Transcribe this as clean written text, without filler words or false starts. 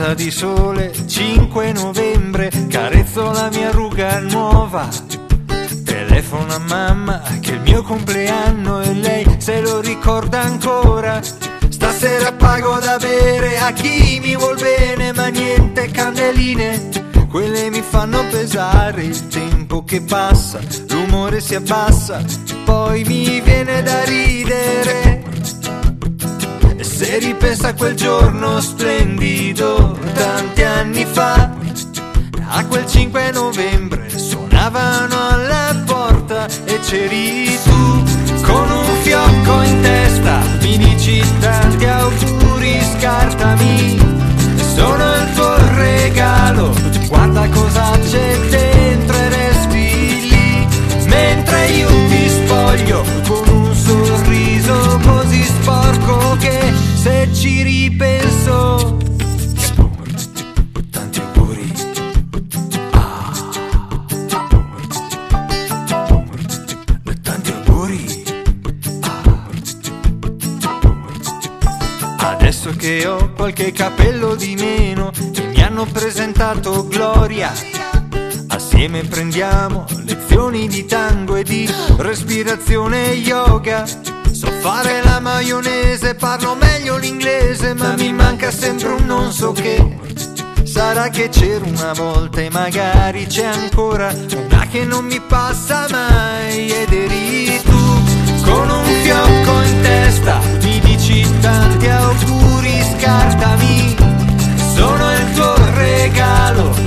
giornata di sole, 5 novembre, carezzo la mia ruga nuova. Telefono a mamma che è il mio compleanno e lei se lo ricorda ancora. Stasera pago da bere a chi mi vuol bene, ma niente candeline, quelle mi fanno pesare il tempo che passa, l'umore si abbassa, poi mi viene da ridere. E se ripensa a quel giorno splendido, tanti anni fa, a quel 5 novembre suonavano alla porta e c'eri tu con un fiocco in testa, mi dici tanti auguri, scartami, sono il tuo regalo, guarda cosa c'è dentro e resti lì, mentre io ti spoglio con un sorriso così sporco che se ci ripenso, tanti auguri, tanti auguri. Adesso che ho qualche capello di meno e mi hanno presentato Gloria, assieme prendiamo lezioni di tango e di respirazione yoga. So fare la maionese, parlo meglio l'inglese, ma mi manca sempre un non so che. Sarà che c'era una volta e magari c'è ancora una che non mi passa mai, ed eri tu con un fiocco in testa, mi dici tanti auguri, scartami, sono il tuo regalo,